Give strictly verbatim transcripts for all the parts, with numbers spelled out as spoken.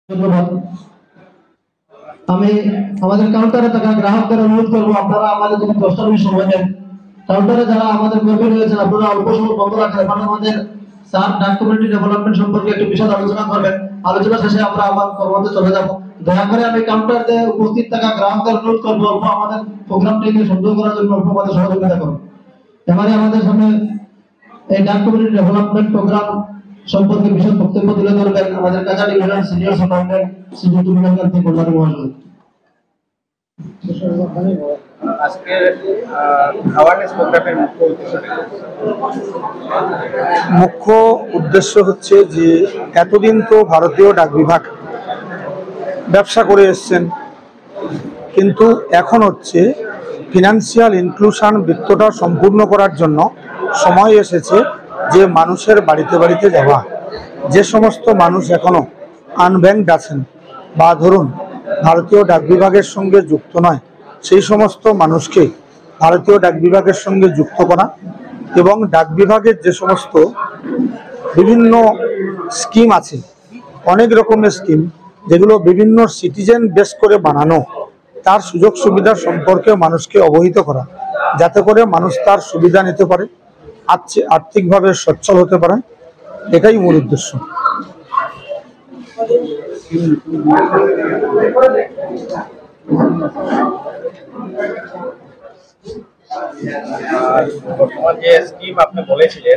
ধন্যবাদ। আমি আমাদের কাউন্টারে থাকা গ্রাহকদের অনুরোধ করবো আপনারা আমাদের যদি দশটা মিনিট সময় দেন। কাউন্টারে যারা আমাদের কর্মী রয়েছেন আপনারা অল্প সময় বন্ধ রাখেন, এখন আমাদের স্যার ডাক কমিউনিটি ডেভেলপমেন্ট সম্পর্কে একটু বিশদ আলোচনা করবেন। আলোচনা শেষে আমরা আবার কর্মতে চলে যাব। দয়া করে আমি কাউন্টারে উপস্থিত থাকা গ্রাহকদের অনুরোধ করবো অল্প আমাদের প্রোগ্রামটিকে সুন্দর করার জন্য অল্প আমাদের সহযোগিতা করুন। এবারে আমাদের সামনে এই ডাক কমিউনিটি ডেভেলপমেন্ট প্রোগ্রাম সম্পর্কে বিশদ বক্তব্য তুলে ধরবেন আমাদের কাছাড় ইউনিয়ন সিনিয়র সুপারিনটেন্ডেন্ট শ্রীযুক্ত বিনয়কান্তি কল্যাণী মহাশয়। আজকে অ্যাওয়ারনেস প্রোগ্রামের মুখ্য উদ্দেশ্য মুখ্য উদ্দেশ্য হচ্ছে যে এতদিন তো ভারতীয় ডাক বিভাগ ব্যবসা করে এসছেন, কিন্তু এখন হচ্ছে ফিনান্সিয়াল ইনক্লুশন বৃত্তটা সম্পূর্ণ করার জন্য সময় এসেছে যে মানুষের বাড়িতে বাড়িতে যাওয়া। যে সমস্ত মানুষ এখনো আনব্যাংকড আছেন বা ধরুন ভারতীয় ডাক বিভাগের সঙ্গে যুক্ত নয়, সেই সমস্ত মানুষকে ভারতীয় ডাক বিভাগের সঙ্গে যুক্ত করা এবং ডাক বিভাগের যে সমস্ত বিভিন্ন স্কিম আছে, অনেক রকমের স্কিম যেগুলো বিভিন্ন সিটিজেন বেস করে বানানো, তার সুযোগ সুবিধা সম্পর্কে মানুষকে অবহিত করা, যাতে করে মানুষ তার সুবিধা নিতে পারে, আর্থিকভাবে সচ্ছল হতে পারে, এটাই মূল উদ্দেশ্য। বর্তমান যে স্কিম আপনি বলেছিলেন,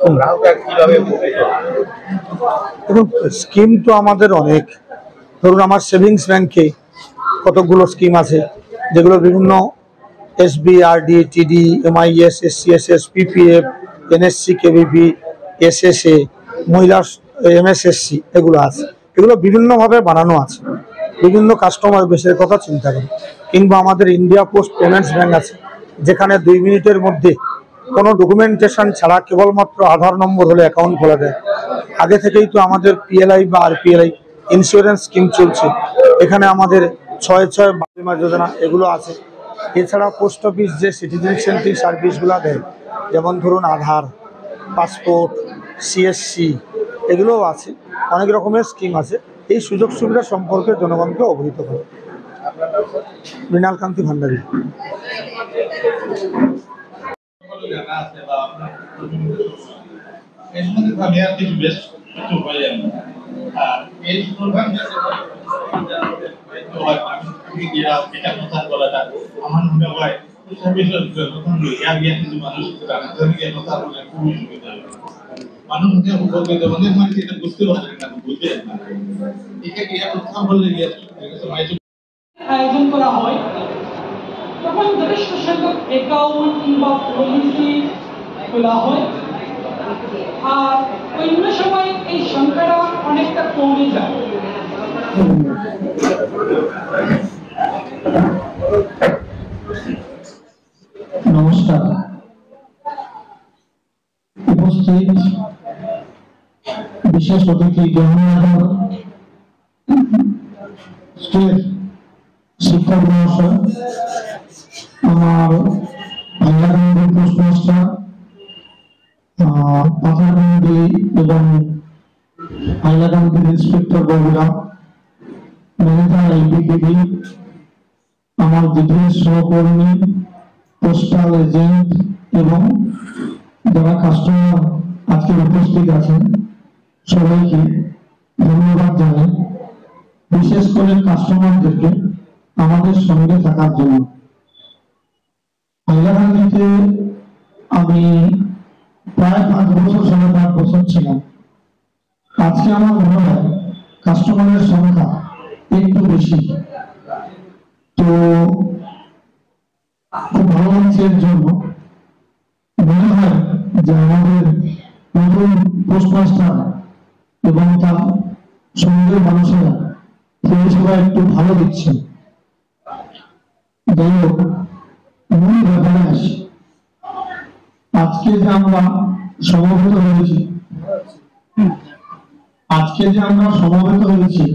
দেখুন স্কিম তো আমাদের অনেক। ধরুন আমার সেভিংস ব্যাংকে কতগুলো স্কিম আছে যেগুলো বিভিন্ন SB, RD, TD, MIS, SCSS, PPF, NSC, KVP, SSA, মহিলা এমএসএসসি, এগুলো আছে। এগুলো বিভিন্নভাবে বানানো আছে, বিভিন্ন কাস্টমার বেসের কথা চিন্তা করে। কিংবা আমাদের ইন্ডিয়া পোস্ট পেমেন্টস ব্যাংক আছে, যেখানে দুই মিনিটের মধ্যে কোনো ডকুমেন্টেশন ছাড়া কেবলমাত্র আধার নম্বর হলে অ্যাকাউন্ট খোলা যায়। আগে থেকেই তো আমাদের পিএলআই বা আরপিএলআই ইন্স্যুরেন্স স্কিম চলছে, এখানে আমাদের ছয় ছয় বিমা যোজনা এগুলো আছে। এছাড়া পোস্ট অফিস যে সিটিজেন সেন্ট্রিক সার্ভিসগুলো দেয়, যেমন ধরুন আধার, পাসপোর্ট, সিএসসি, এগুলোও আছে। অনেক রকমের স্কিম আছে। এই সুযোগ সুবিধা সম্পর্কে জনগণকে অবহিত করে। মৃণালকান্তি ভান্ডারী। আমার মনে হয় মানুষ উপকৃত অনেক মানুষ এটা বুঝতে পারেন না, বুঝবেন না। এটা কি কথা বললে আয়োজন করা হয়, তখন যথেষ্ট সংখ্যক অ্যাকাউন্ট বা পলিসি খোলা হয়, আর অন্য সময় এই সংখ্যাটা অনেকটা কমে যায়। নমস্কার। উপস্থিত বিশেষ অতিথি স্টেট শিক্ষক মহাশয়, আমার হাইলাকান্দি পোস্টমাস্টার, পাথারকান্দি এবং হাইলাকান্দির ইন্সপেক্টর বগুড়া, ম্যানেজার আইপিপিবি, আমার দ্বিতীয় সহকর্মী, পোস্টাল এজেন্ট এবং যারা কাস্টমার আজকে উপস্থিত আছেন, সবাইকে ধন্যবাদ জানাই, বিশেষ করে কাস্টমারদেরকে আমাদের সঙ্গে থাকার জন্য। হাইলাকান্দিতে আমি প্রায় পাঁচ বছর সাড়ে পাঁচ বছর ছিলাম। আজকে আমার মনে হয় কাস্টমারের সংখ্যা একটু বেশি, তো খুব ভালো লাগছে। এর জন্য মনে হয় যে আমাদের নতুন পোস্টমাস্টার এবং তার সঙ্গে মানুষেরা পরিষেবা একটু ভালো দিচ্ছে। যাই হোক, মূল ব্যাপারে আসি। আজকে যে আমরা সমবেত হয়েছি আজকে যে আমরা সমবেত হয়েছি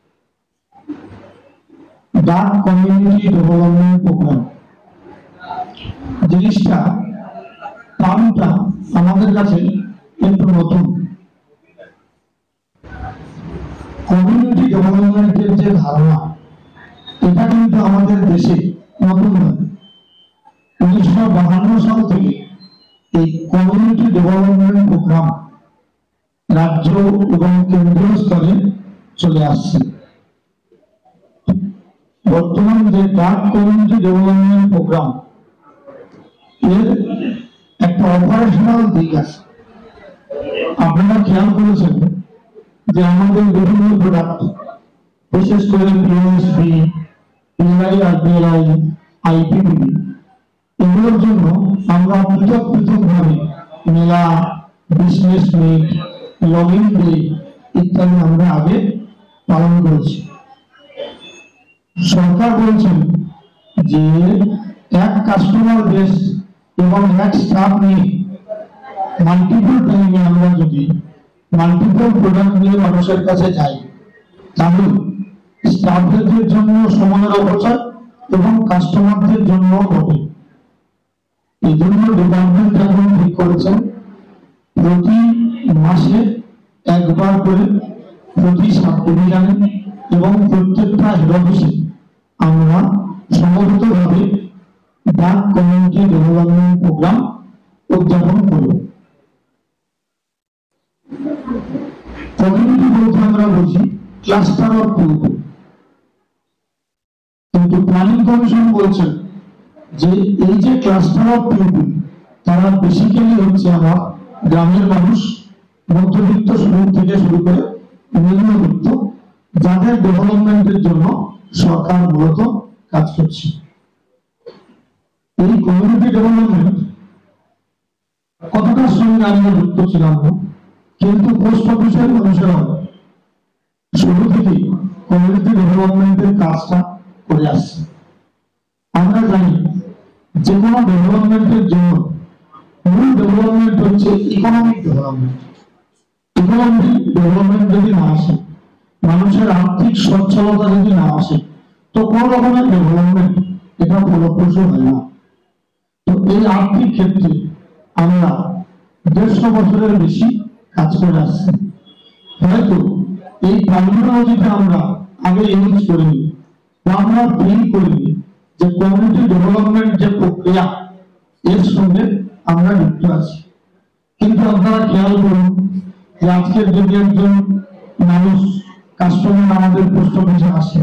ডাক কমিউনিটি ডেভেলপমেন্ট প্রোগ্রাম, জিনিসটা টার্মটা আমাদের কাছে একটু নতুন। কমিউনিটি ডেভেলপমেন্ট ডেভেলপমেন্টের যে ধারণা, এটা কিন্তু আমাদের দেশে নতুন নয়। উনিশশো বাহান্ন সাল থেকে এই কমিউনিটি ডেভেলপমেন্ট প্রোগ্রাম রাজ্য এবং কেন্দ্রীয় স্তরে চলে আসছে। বর্তমান যে ডাক কমিউনিটি ডেভেলপমেন্ট প্রোগ্রাম, এর একটা অপারেশনাল দিক আছে। আপনারা খেয়াল করেছেন যে আমাদের বিভিন্ন প্রোডাক্ট, বিশেষ করে পিএসবি, পিএলআই, আরপিএলআই, আইপিপিবি, এগুলোর জন্য আমরা পৃথক পৃথক ভাবে মেলা, বিজনেস মিট, লগইন ডে ইত্যাদি আমরা আগে পালন করেছি। সরকার বলছেন যে এক কাস্টমার বেস এবং এক স্টাফ নিয়ে মাল্টিপল টাইমে আমরা যদি মাল্টিপল প্রোডাক্ট নিয়ে মানুষের কাছে যাই, তাহলে স্টাফদের জন্য সময়ের অপচয় এবং কাস্টমারদের জন্য ঘটে। এই জন্য ডিপার্টমেন্ট এখন ঠিক করেছেন প্রতি মাসে একবার করে প্রতি সাব ডিভিশনে এবং প্রত্যেকটা হেড অফিসে আমরা সমবেতভাবে ডাক কমিউনিটি ডেভেলপমেন্ট প্রোগ্রাম উদযাপন করব। কমিউনিটি বলতে আমরা বুঝি ক্লাস্টার অফ পিপল, কিন্তু প্ল্যানিং কমিশন বলছেন যে এই যে ক্লাস্টার অফ পিপল, তারা বেসিক্যালি হচ্ছে আমার গ্রামের মানুষ, মধ্যবিত্ত শুরু থেকে শুরু করে নিম্নবিত্ত, যাদের ডেভেলপমেন্টের জন্য সরকার মূলত কাজ করছে। এই কমিউনিটি ডেভেলপমেন্ট কতটার সঙ্গে আমরা যুক্ত ছিলাম না, কিন্তু পোস্ট অফিসের মানুষেরা শুরু থেকে কমিউনিটি ডেভেলপমেন্টের কাজটা করে আসছে। আমরা জানি যে কোনো ডেভেলপমেন্টের জন্য মূল ডেভেলপমেন্ট হচ্ছে ইকোনমিক ডেভেলপমেন্ট। ইকোনমিক ডেভেলপমেন্ট যদি না আসে, মানুষের আর্থিক সচ্ছলতা যদি না আসে, তো কোন রকমের ডেভেলপমেন্ট এটা ফলপ্রসূ হয় না। তো এই আর্থিক ক্ষেত্রে আমরা দেড়শো বছরের বেশি কাজ করে আসছি। হয়তো এই টার্মিনোলজিটা আমরা আগে ইউজ করিনি বা আমরা ফিল করিনি যে কমিউনিটি ডেভেলপমেন্ট যে প্রক্রিয়া, এর সঙ্গে আমরা যুক্ত আছি। কিন্তু আপনারা খেয়াল করুন যে আজকের যদি একজন মানুষ কাস্টমার আমাদের পোস্ট অফিসে আসে,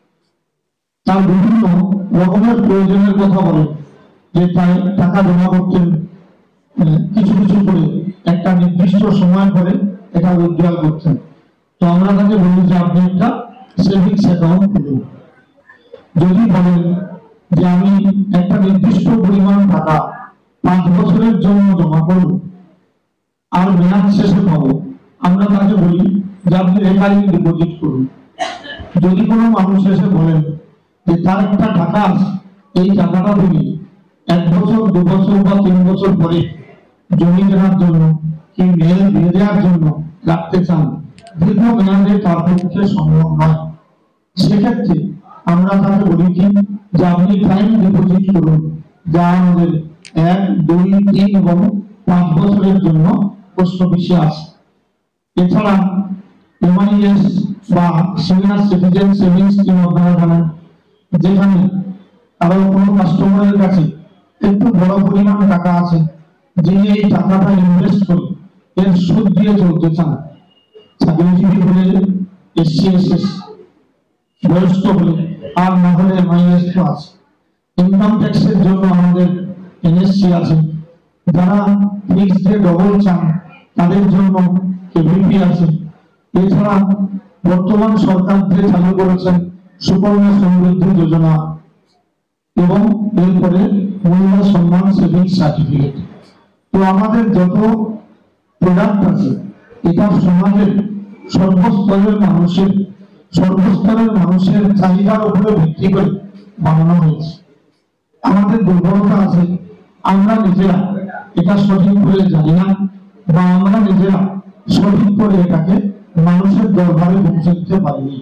তার বিভিন্ন রকমের প্রয়োজনের কথা বলে, যে তাই টাকা জমা করতেন কিছু কিছু করে একটা নির্দিষ্ট সময় পরে এটা উইথড্রল করতেন। তো আমরা তাকে বলি যে আপনি একটা সেভিংস অ্যাকাউন্ট খুলুন। যদি বলেন যে আমি একটা নির্দিষ্ট পরিমাণ টাকা পাঁচ বছরের জন্য জমা করব আর মেয়াদ শেষে পাবো, আমরা তাকে বলি যে আপনি রেকারিং ডিপোজিট করুন। যদি কোনো মানুষ এসে বলেন যে তার একটা টাকা আছে, এই টাকাটা তিনি এক বছর, দু বছর বা তিন বছর পরে জমি কেনার জন্য কি মেল দিয়ে দেওয়ার জন্য রাখতে চান, দীর্ঘ মেয়াদে তার পক্ষে সম্ভব নয়, সেক্ষেত্রে আমরা তাকে বলি কি যে আপনি টাইম ডিপোজিট করুন, যা আমাদের এক, দুই, তিন এবং পাঁচ বছরের জন্য পোস্ট অফিসে আসে। এছাড়া এমআইএস বা সিনিয়র সিটিজেন সেভিংস স্কিম আপনারা জানেন, যেখানে আরো কোনো কাস্টমারের কাছে একটু বড় পরিমাণ টাকা আছে, যিনি এই টাকাটা ইনভেস্ট করে এর সুদ দিয়ে চলতে চান। চাকরিজীবী হলে, এসসি এসএস, বয়স্ক হলে, আর না হলে এমআইএস তো আছে। ইনকাম ট্যাক্সের জন্য আমাদের এনএসসি আছে। যারা ফিক্সড ডে ডবল চান, তাদের জন্য কেভিপি আছে। এছাড়া বর্তমান সরকার যে চালু করেছেন সুকন্যা সমৃদ্ধি যোজনা এবং এরপরে মহিলা সম্মান সেভিংস সার্টিফিকেট। তো আমাদের যত প্রোডাক্ট আছে, এটা সমাজের সর্বস্তরের মানুষের সর্বস্তরের মানুষের চাহিদার উপরে ভিত্তি করে বানানো হয়েছে। আমাদের দুর্বলতা আছে, আমরা নিজেরা এটা সঠিক করে জানি না, বা আমরা নিজেরা সঠিক করে এটাকে মানুষের দরবারে পৌঁছে দিতে পারিনি।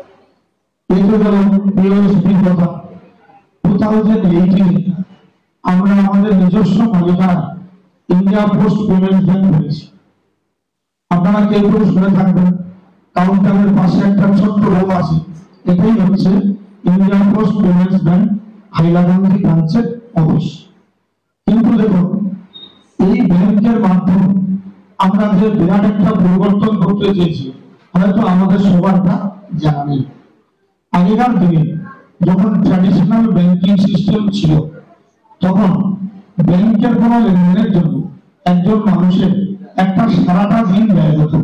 এই তো গেল পিওএসপির কথা। টু থাউজেন্ড এইটিনে আমরা আমাদের নিজস্ব মালিকানা ইন্ডিয়া পোস্ট পেমেন্ট ব্যাংক করেছি। আপনারা কেউ কেউ শুনে থাকবেন, কাউন্টারের পাশে একটা ছোট্ট রুম আছে, এটাই হচ্ছে Indian post payments bank Hailakandi ব্রাঞ্চের অফিস। কিন্তু দেখুন, এই ব্যাংকের মাধ্যমে আমরা যে বিরাট একটা পরিবর্তন করতে চেয়েছি হয়তো আমাদের সবারটা জানা নেই। আগেকার দিনে যখন ট্র্যাডিশনাল ব্যাংকিং সিস্টেম ছিল তখন ব্যাংকের কোনো লেনদেনের জন্য একজন মানুষের একটা সারাটা দিন ব্যয় হতো।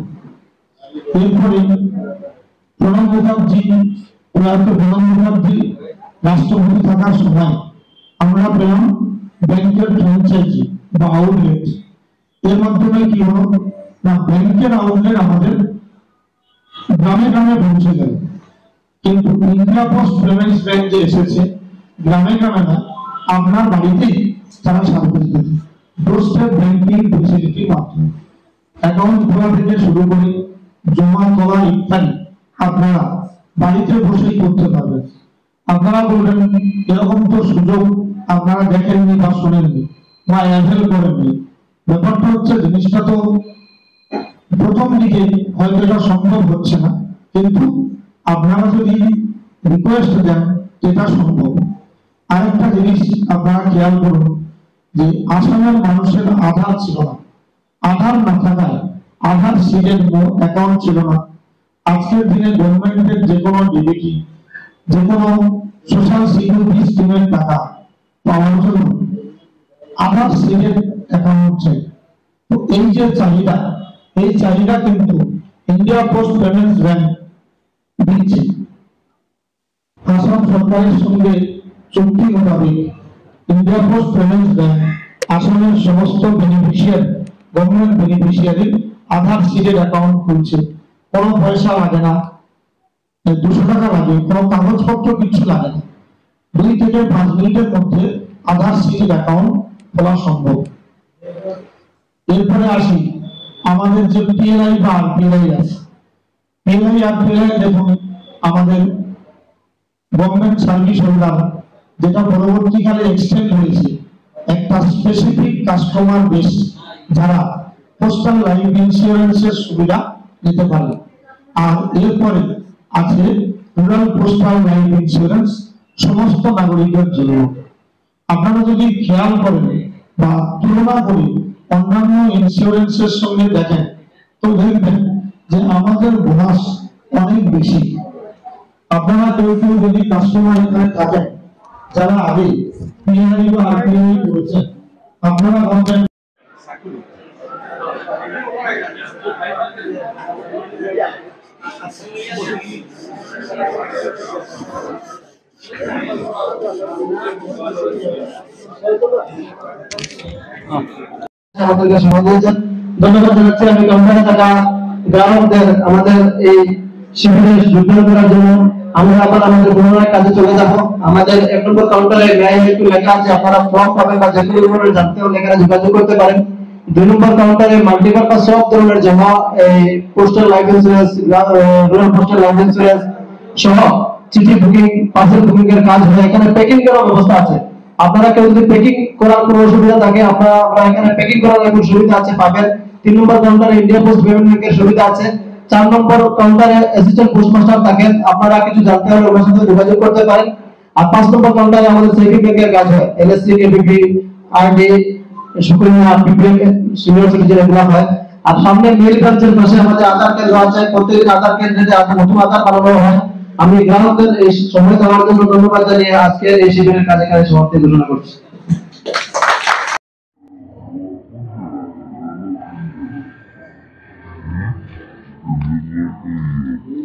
এরপরে প্রণব মুখার্জি প্রয়াত প্রণব মুখার্জি রাষ্ট্রপতি থাকার সময় আমরা পেলাম ব্যাংকের ফ্র্যাঞ্চাইজি বা আউটলেট। এর মাধ্যমে কি হলো না, ব্যাংকের আউটলেট আমাদের গ্রামে গ্রামে পৌঁছে গেল। কিন্তু ইন্ডিয়া পোস্ট পেমেন্টস ব্যাংক যে এসেছে গ্রামে গ্রামে না, আপনার বাড়িতেই তারা সার্ভিস দিচ্ছে ডোরস্টেপ ব্যাংকিং ফেসিলিটির মাধ্যমে। অ্যাকাউন্ট খোলা থেকে শুরু করে জমা তোলা ইত্যাদি আপনারা বাড়িতে বসেই করতে পারবেন। আপনারা বলবেন এরকম তো সুযোগ আপনারা দেখেননি বা শোনেননি বা অ্যাভেল করেননি। ব্যাপারটা হচ্ছে জিনিসটা তো প্রথম দিকে হয়তো এটা সম্ভব হচ্ছে না, কিন্তু আপনারা যদি রিকোয়েস্ট দেন এটা সম্ভব। আরেকটা জিনিস আপনারা খেয়াল করুন যে আসামের মানুষের আধার ছিল না। আধার না থাকায় আধার সিটের অ্যাকাউন্ট ছিল না। আজকের দিনে গভর্নমেন্টের যে কোনো ডিবিটি যে কোনো সোশ্যাল সিকিউরিটি স্কিমের টাকা পাওয়ার জন্য আধার সিটের অ্যাকাউন্ট চাই। তো এই যে চাহিদা, এই চাহিদা কিন্তু ইন্ডিয়া পোস্ট পেমেন্টস ব্যাংক দিচ্ছে। আসাম সরকারের সঙ্গে চুক্তি মোতাবেক ইন্ডিয়া পোস্ট পেমেন্টস ব্যাংক আসামের সমস্ত বেনিফিশিয়ারি গভর্নমেন্ট বেনিফিশিয়ারি আধার সিটের অ্যাকাউন্ট খুলছে। কোনো পয়সা লাগে না, দুশো টাকা লাগে, কোনো কাগজপত্র কিছু লাগে না। দুই থেকে পাঁচ মিনিটের মধ্যে আধার সিটের অ্যাকাউন্ট খোলা সম্ভব। এরপরে আসি আমাদের যে পিএলআই বা আরপিএলআই আছে। পিএলআই আরপিএলআই দেখুন আমাদের গভর্নমেন্ট সার্ভিস হোল্ডার, যেটা পরবর্তীকালে এক্সটেন্ড হয়েছে একটা স্পেসিফিক কাস্টমার বেস যারা পোস্টাল লাইফ ইন্স্যুরেন্সের সুবিধা নিতে পারে। আর এরপরে আছে রুরাল পোস্টাল লাইফ ইন্স্যুরেন্স সমস্ত নাগরিকের জন্য। আপনারা যদি খেয়াল করেন বা তুলনা করে অন্যান্য ইন্স্যুরেন্সের সঙ্গে দেখেন তো দেখবেন যে আমাদের বোনাস অনেক বেশি। আপনারা কেউ কেউ যদি কাস্টমার এখানে থাকেন যারা আগে পিএনআই বা আরপিআই করেছেন, আপনারা বলবেন আমাদেরকে সময় দিয়েছেন, ধন্যবাদ জানাচ্ছি আমি কোম্পানি থাকা গ্রাহকদের আমাদের এই শিবিরে যোগদান করার জন্য। আমরা আবার আমাদের পুনরায় কাজে চলে যাব। আমাদের এক নম্বর কাউন্টারে ন্যায় একটু লেখা আছে, আপনারা ফর্ম পাবেন বা যে কোনো ধরনের জানতে হলে এখানে যোগাযোগ করতে পারেন। দুই নম্বর কাউন্টারে মাল্টিপারপাস সব ধরনের জমা, এই postal life insurance, rural postal life insurance সহ চিঠি বুকিং, পার্সেল বুকিং এর কাজ হয়। এখানে প্যাকিং করার ব্যবস্থা আছে। আপনারা কেউ যদি প্যাকিং করার কোনো অসুবিধা থাকে আপনারা আমরা এখানে প্যাকিং করার একটা সুবিধা আছে পাবেন। তিন নম্বর কাউন্টারে ইন্ডিয়া পোস্ট পেমেন্ট ব্যাংকের সুবিধা আছে। চার নম্বর কাউন্টারে অ্যাসিস্ট্যান্ট পোস্টমাস্টার থাকেন, আপনারা কিছু জানতে হলে ওনার সাথে যোগাযোগ করতে পারেন। আর পাঁচ নম্বর কাউন্টারে আমাদের সেভিং ব্যাংকের কাজ হয়, LSC, KBP, RD, Sukanya, PPL, senior citizen এগুলো হয়। আর সামনে মেল ব্রাঞ্চের পাশে আমাদের আধার কেন্দ্র আছে। প্রত্যেকদিন আধার কেন্দ্রে আধার নতুন আধার বানানো হয়। আমি গ্রাহকদের এই সময় দেওয়ার জন্য ধন্যবাদ জানিয়ে আজকে এই শিবিরের কাজে কাজে সমাপ্তি ঘোষণা করছি। Mm-hmm.